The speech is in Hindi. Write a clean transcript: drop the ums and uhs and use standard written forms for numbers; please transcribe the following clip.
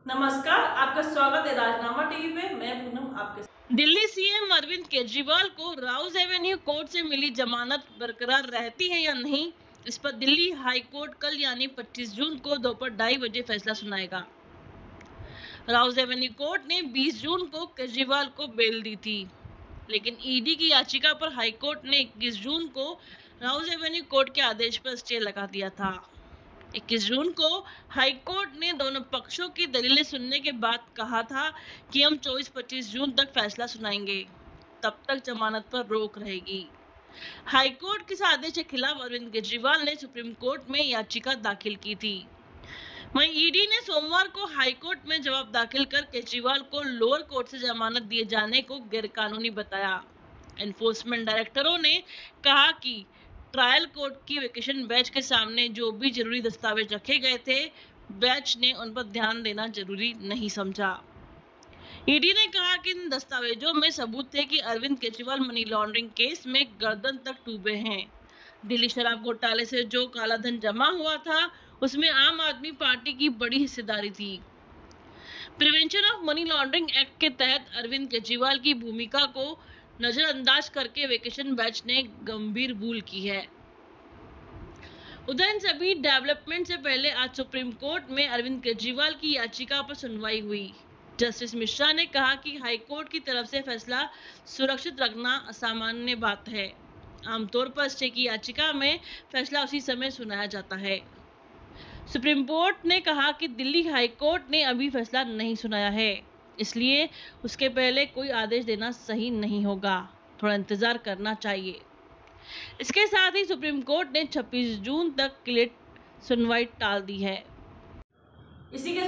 नमस्कार, आपका स्वागत है राजनामा टीवी पे। मैं पूनम आपके साथ। दिल्ली सीएम अरविंद केजरीवाल को राउज एवेन्यू कोर्ट से मिली जमानत बरकरार रहती है या नहीं, इस पर दिल्ली हाई कोर्ट कल यानी 25 जून को दोपहर 2:30 बजे फैसला सुनाएगा। राउज एवेन्यू कोर्ट ने 20 जून को केजरीवाल को बेल दी थी, लेकिन ईडी की याचिका पर हाई कोर्ट ने 21 जून को राउज एवेन्यू कोर्ट के आदेश पर स्टे लगा दिया था। 21 जून को हाई कोर्ट ने दोनों पक्षों की दलीलें सुनने के बाद कहा था कि हम 24-25 जून तक फैसला सुनाएंगे, तब तक जमानत पर रोक रहेगी। हाई कोर्ट के इस आदेश के खिलाफ अरविंद केजरीवाल ने सुप्रीम कोर्ट में याचिका दाखिल की थी। वहीं ईडी ने सोमवार को हाई कोर्ट में जवाब दाखिल कर केजरीवाल को लोअर कोर्ट से जमानत दिए जाने को गैरकानूनी बताया। एनफोर्समेंट डायरेक्टरों ने कहा कि ट्रायल कोर्ट की वेकेशन बेंच के सामने जो भी जरूरी दस्तावेज रखे गए थे, बेंच ने उन पर ध्यान देना जरूरी नहीं समझा। ईडी ने कहा कि इन दस्तावेजों में सबूत थे कि Arvind Kejriwal money laundering case में गर्दन तक डूबे हैं। दिल्ली शराब घोटाले से जो काला धन जमा हुआ था, उसमें आम आदमी पार्टी की बड़ी हिस्सेदारी थी। Prevention of money laundering act के तहत अरविंद केजरीवाल की भूमिका को नजरअंदाज करके वेकेशन बेंच ने गंभीर भूल की है। उधर इन सभी डेवलपमेंट से पहले आज सुप्रीम कोर्ट में अरविंद केजरीवाल की याचिका पर सुनवाई हुई। जस्टिस मिश्रा ने कहा कि हाई कोर्ट की तरफ से फैसला सुरक्षित रखना असामान्य बात है। आमतौर पर स्टे की याचिका में फैसला उसी समय सुनाया जाता है। सुप्रीम कोर्ट ने कहा कि दिल्ली हाई कोर्ट ने अभी फैसला नहीं सुनाया है, इसलिए उसके पहले कोई आदेश देना सही नहीं होगा, थोड़ा इंतजार करना चाहिए। इसके साथ ही सुप्रीम कोर्ट ने 26 जून तक के लिए सुनवाई टाल दी है। इसी के